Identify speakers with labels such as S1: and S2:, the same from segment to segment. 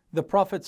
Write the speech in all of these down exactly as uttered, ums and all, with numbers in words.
S1: The Prophet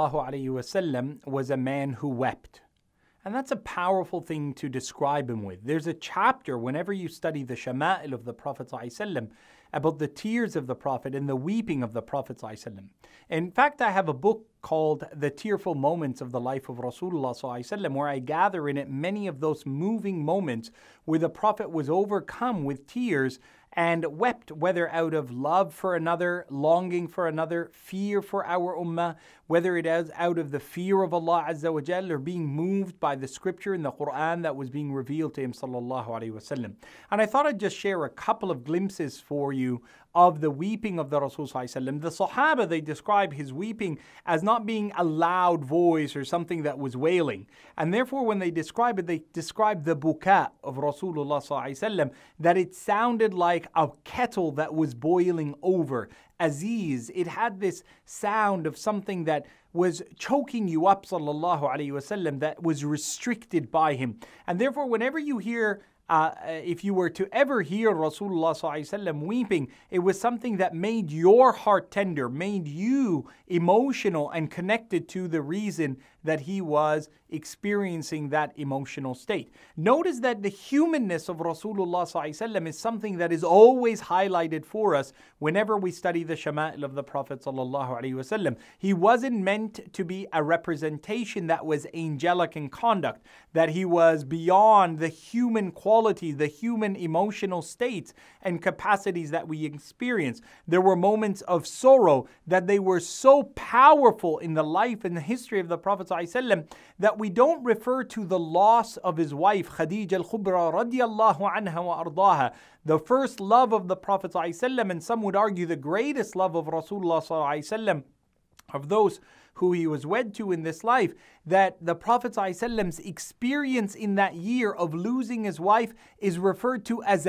S1: ﷺ was a man who wept. And that's a powerful thing to describe him with. There's a chapter, whenever you study the Shama'il of the Prophet ﷺ, about the tears of the Prophet and the weeping of the Prophet ﷺ. In fact, I have a book called The Tearful Moments of the Life of Rasulullah ﷺ, where I gather in it many of those moving moments where the Prophet was overcome with tears and wept, whether out of love for another, longing for another, fear for our ummah, whether it is out of the fear of Allah Azza wa Jal or being moved by the scripture in the Quran that was being revealed to him sallallahu alaihi wasallam. And I thought I'd just share a couple of glimpses for you of the weeping of the Rasul sallallahu alaihi wasallam. The Sahaba, they describe his weeping as not being a loud voice or something that was wailing. And therefore when they describe it, they describe the buka of Rasulullah sallallahu alaihi wasallam, that it sounded like a kettle that was boiling over. Aziz, it had this sound of something that was choking you up, sallallahu alaihi wasallam, that was restricted by him. And therefore, whenever you hear, uh, if you were to ever hear Rasulullah sallallahu alaihi wasallam weeping, it was something that made your heart tender, made you emotional and connected to the reason that he was experiencing that emotional state. Notice that the humanness of Rasulullah sallallahu alaihi wasallam is something that is always highlighted for us whenever we study the Shama'il of the Prophet sallallahu alaihi wasallam. He wasn't meant to be a representation that was angelic in conduct, that he was beyond the human qualities, the human emotional states and capacities that we experience. There were moments of sorrow that they were so powerful in the life and the history of the Prophet ﷺ that we don't refer to the loss of his wife Khadija al-Kubra radiyallahu anha wa ardaha, the first love of the Prophet ﷺ, and some would argue the greatest love of Rasulullah ﷺ, of those who he was wed to in this life, that the Prophet ﷺ's experience in that year of losing his wife is referred to as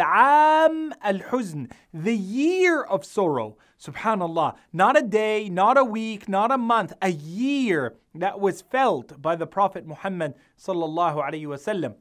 S1: Am al-Huzn, the year of sorrow. Subhanallah, not a day, not a week, not a month, a year that was felt by the Prophet Muhammad sallallahu alaihi wasallam.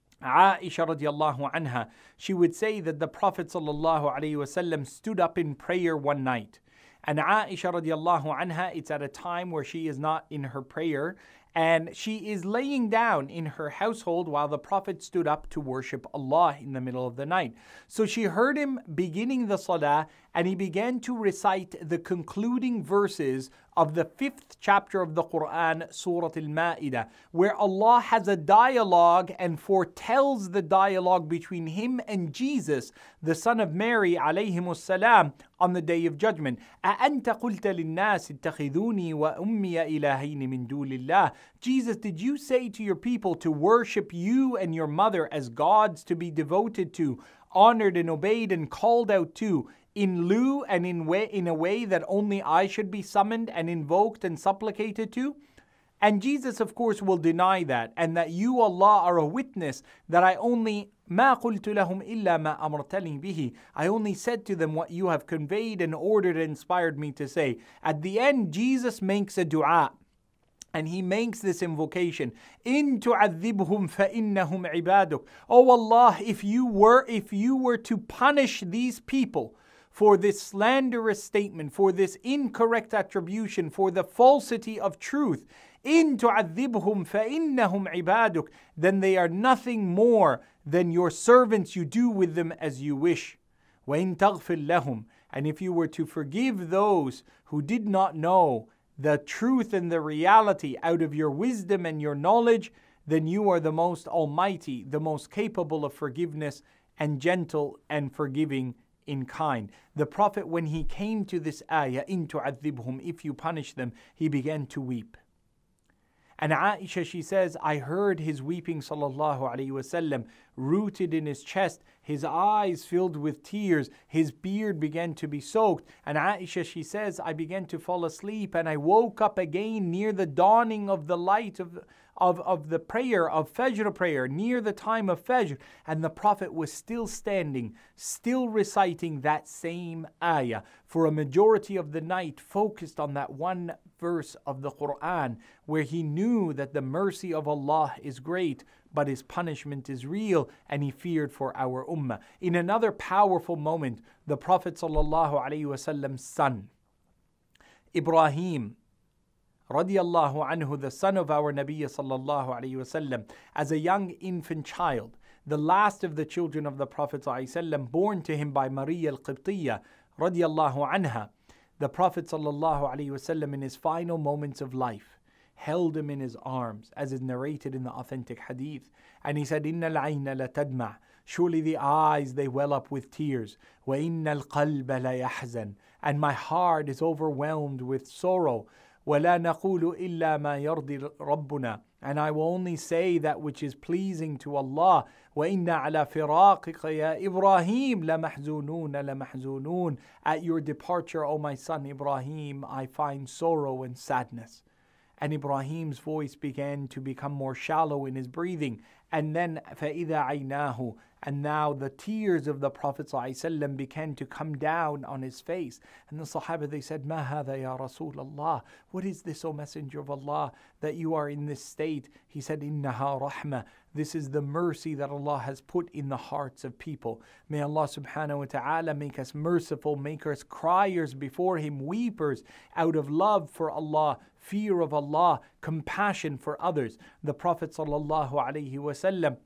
S1: Aisha radiallahu anha, she would say that the Prophet sallallahu alaihi wasallam stood up in prayer one night. And Aisha radiallahu anha, it's at a time where she is not in her prayer, and she is laying down in her household while the Prophet stood up to worship Allah in the middle of the night. So she heard him beginning the salah, and he began to recite the concluding verses of the fifth chapter of the Quran, Surah Al-Ma'idah, where Allah has a dialogue and foretells the dialogue between him and Jesus, the son of Mary, alayhimus salam, on the Day of Judgment. أَأَنْتَ قُلْتَ لِلنَّاسِ اتَّخِذُونِي وَأُمِّيَ إِلَهَيْنِ مِن دُونِ اللَّهِ. Jesus, did you say to your people to worship you and your mother as gods to be devoted to, honored and obeyed and called out to, in lieu and in way in a way that only I should be summoned and invoked and supplicated to? And Jesus, of course, will deny that, and that you, Allah, are a witness that I only ما قلت لهم إلا ما أمرتني به. I only said to them what you have conveyed and ordered and inspired me to say. At the end, Jesus makes a dua. And he makes this invocation, إِن تُعَذِّبْهُمْ فَإِنَّهُمْ عِبَادُكَ. Oh Allah, if you were if you were to punish these people for this slanderous statement, for this incorrect attribution, for the falsity of truth, إِن تُعَذِّبْهُمْ فَإِنَّهُمْ عِبَادُكَ, then they are nothing more than your servants. You do with them as you wish. وَإِن تَغْفِرْ لَهُمْ, and if you were to forgive those who did not know the truth and the reality out of your wisdom and your knowledge, then you are the most almighty, the most capable of forgiveness and gentle and forgiving in kind. The Prophet, when he came to this ayah, in tu'adhibhum, if you punish them, he began to weep. And Aisha, she says, I heard his weeping, sallallahu alaihi wasallam, rooted in his chest, his eyes filled with tears, his beard began to be soaked. And Aisha, she says, I began to fall asleep, and I woke up again near the dawning of the light of Of, of the prayer, of Fajr prayer, near the time of Fajr, and the Prophet was still standing, still reciting that same ayah for a majority of the night, focused on that one verse of the Quran, where he knew that the mercy of Allah is great, but his punishment is real, and he feared for our ummah. In another powerful moment, the Prophet sallallahu alaihi wasallam's son, Ibrahim, radiallahu anhu, the son of our Nabi sallallahu alayhi wasallam, as a young infant child, the last of the children of the Prophet ﷺ, born to him by Maria al-Qibtiyya radiallahu anha, the Prophet ﷺ in his final moments of life held him in his arms, as is narrated in the authentic hadith, and he said, "Inna al-ayna la tadma'." Surely the eyes, they well up with tears. وَإِنَّ الْقَلْبَ لَيَحْزَنُ. And my heart is overwhelmed with sorrow. وَلَا نَقُولُ إِلَّا مَا يَرْضِي رَبُّنَا. And I will only say that which is pleasing to Allah. وَإِنَّ عَلَى فِرَاقِكَ يَا إِبْرَاهِيمَ لَمَحْزُونُونَ لَمَحْزُونُونَ. At your departure, O my son Ibrahim, I find sorrow and sadness. And Ibrahim's voice began to become more shallow in his breathing. And then فَإِذَا عَيْنَاهُ. And now the tears of the Prophet ﷺ began to come down on his face. And the Sahaba, they said, "Ma hadha ya Rasulullah." What is this, O Messenger of Allah, that you are in this state? He said, "Innaha rahmah." This is the mercy that Allah has put in the hearts of people. May Allah subhanahu wa ta'ala make us merciful, make us criers before Him, weepers, out of love for Allah, fear of Allah, compassion for others. The Prophet sallallahu alaihi wasallam,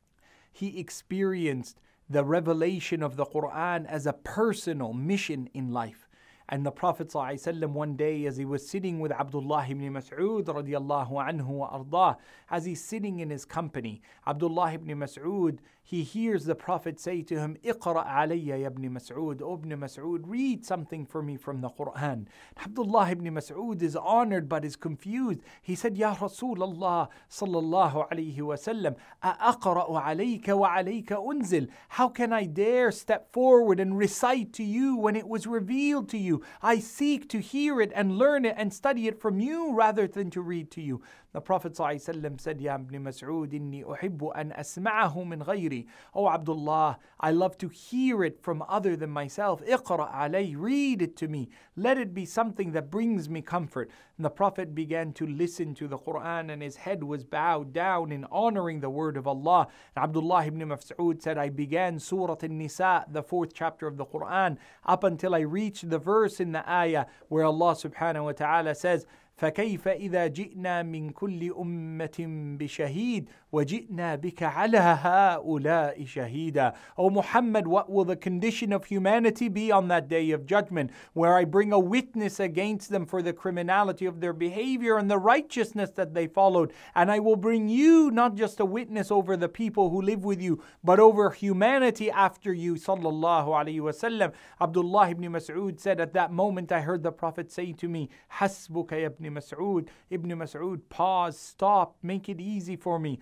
S1: he experienced the revelation of the Quran as a personal mission in life. And the Prophet ﷺ one day, as he was sitting with Abdullah ibn Mas'ud radiallahu anhu wa ardah, as he's sitting in his company, Abdullah ibn Mas'ud, he hears the Prophet say to him, "Iqra' alayya ya ibn Mas'ud." "O ibn Mas'ud, read something for me from the Quran." Abdullah ibn Mas'ud is honored but is confused. He said, "Ya Rasulullah sallallahu alayhi wa sallam, a'aqra'u alayka wa alayka unzil." How can I dare step forward and recite to you when it was revealed to you? I seek to hear it and learn it and study it from you rather than to read to you. The Prophet ﷺ said, "Ya ibn Mas'ud, inni uhibbu an asma'ahu min ghayri." "Oh Abdullah, I love to hear it from other than myself. Iqra' alay, read it to me. Let it be something that brings me comfort." And the Prophet began to listen to the Quran, and his head was bowed down in honoring the word of Allah. And Abdullah ibn Mas'ud said, "I began Surah An-Nisa, the fourth chapter of the Quran, up until I reached the verse in the ayah where Allah subhanahu wa ta'ala says, فَكَيْفَ إِذَا جِئْنَا مِنْ كُلِّ أُمَّةٍ بِشَهِيدٍ وَجِئْنَا بِكَ عَلَى هَؤُلَاءِ شَهِيدًا." O Muhammad, what will the condition of humanity be on that day of judgment, where I bring a witness against them for the criminality of their behavior and the righteousness that they followed, and I will bring you not just a witness over the people who live with you, but over humanity after you, sallallahu alayhi wasallam. Abdullah ibn Mas'ud said, at that moment I heard the Prophet say to me, "Hasbuka ya ibn Mas'ud." Ibn Mas'ud, pause, stop, make it easy for me.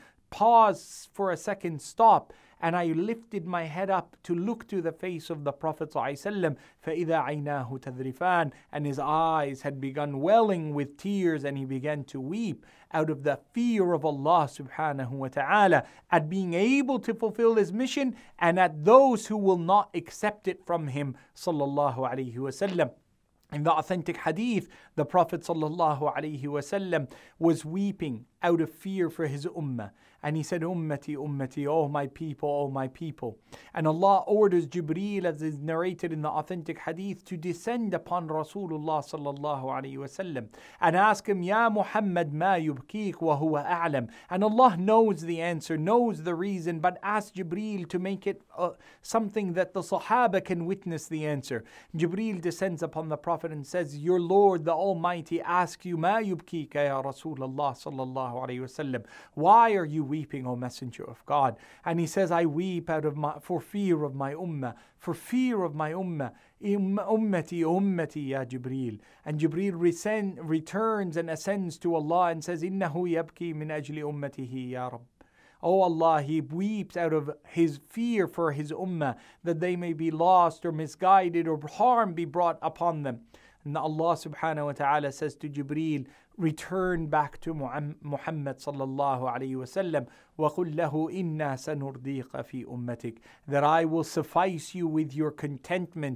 S1: Pause for a second, stop. And I lifted my head up to look to the face of the Prophet ﷺ. فَإِذَا عَيْنَاهُ تَذْرِفَانِ. And his eyes had begun welling with tears, and he began to weep out of the fear of Allah subhanahu wa ta'ala at being able to fulfill his mission, and at those who will not accept it from him, sallallahu alayhi wa sallam. In the authentic hadith, the Prophet sallallahu alaihi wasallam was weeping out of fear for his ummah. And he said, "Ummati, ummati, oh my people, oh my people." And Allah orders Jibreel, as is narrated in the authentic hadith, to descend upon Rasulullah sallallahu alaihi wasallam and ask him, "Ya Muhammad, ma yubkik wa huwa a'lam." And Allah knows the answer, knows the reason, but ask Jibreel to make it uh, something that the Sahaba can witness the answer. Jibreel descends upon the Prophet and says, "Your Lord, the Almighty, asks you, ma yubkika ya Rasulullah sallallahu alaihi wasallam. Why are you weeping, O Messenger of God?" And he says, "I weep out of my, for fear of my ummah, for fear of my ummah. Ummati, ummati ya Jibreel." And Jibreel rescend, returns and ascends to Allah and says, "Innahu yabki min ajli ummatihi ya Rabb." Oh Allah, he weeps out of his fear for his ummah, that they may be lost or misguided or harm be brought upon them. And Allah subhanahu wa ta'ala says to Jibreel, "Return back to Muhammad sallallahu alayhi wa sallam, وَقُلْ لَهُ إِنَّا سَنُرْضِيقَ فِي أُمَّتِكَ." That I will suffice you with your contentment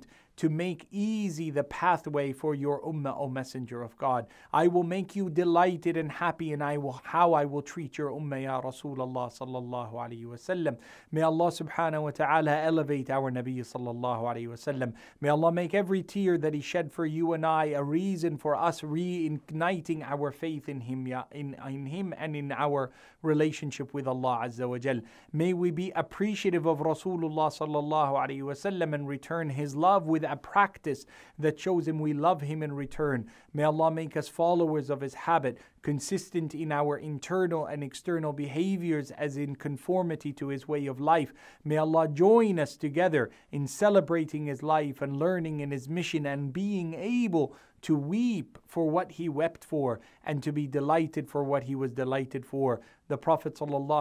S1: to make easy the pathway for your ummah, O Messenger of God. I will make you delighted and happy, and I will how I will treat your ummah, Ya Rasulullah sallallahu alayhi wa sallam. May Allah subhanahu wa ta'ala elevate our Nabi sallallahu alayhi wa sallam. May Allah make every tear that he shed for you and I a reason for us reigniting our faith in him, ya, in, in him and in our relationship with Allah Azza wa Jal. May we be appreciative of Rasulullah sallallahu alayhi wa sallam and return his love with a practice that shows him we love him in return. May Allah make us followers of his habit, consistent in our internal and external behaviors as in conformity to his way of life. May Allah join us together in celebrating his life and learning in his mission and being able to weep for what he wept for and to be delighted for what he was delighted for. The Prophet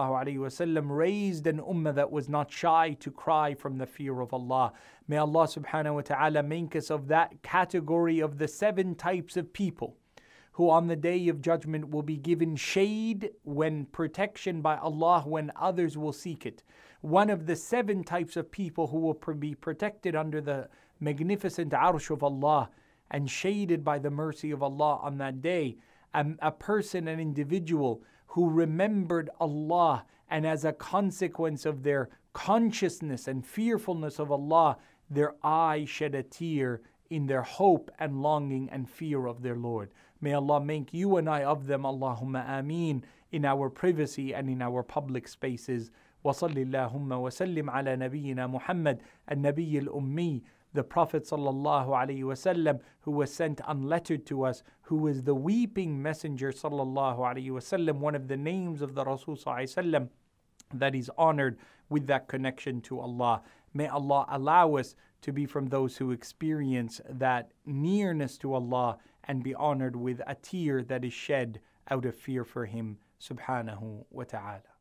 S1: ﷺ raised an ummah that was not shy to cry from the fear of Allah. May Allah subhanahu wa ta'ala make us of that category of the seven types of people who on the Day of Judgment will be given shade when protection by Allah when others will seek it. One of the seven types of people who will be protected under the magnificent arsh of Allah and shaded by the mercy of Allah on that day, um, a person, an individual who remembered Allah, and as a consequence of their consciousness and fearfulness of Allah, their eye shed a tear in their hope and longing and fear of their Lord. May Allah make you and I of them, Allahumma ameen, in our privacy and in our public spaces. وصل اللهم وسلم على نبينا محمد النبي الأمي, the Prophet sallallahu alaihi wasallam, who was sent unlettered to us, who is the weeping messenger sallallahu alaihi wasallam, one of the names of the Rasul sallallahu alaihi wasallam that is honored with that connection to Allah. May Allah allow us to be from those who experience that nearness to Allah and be honored with a tear that is shed out of fear for Him subhanahu wa ta'ala.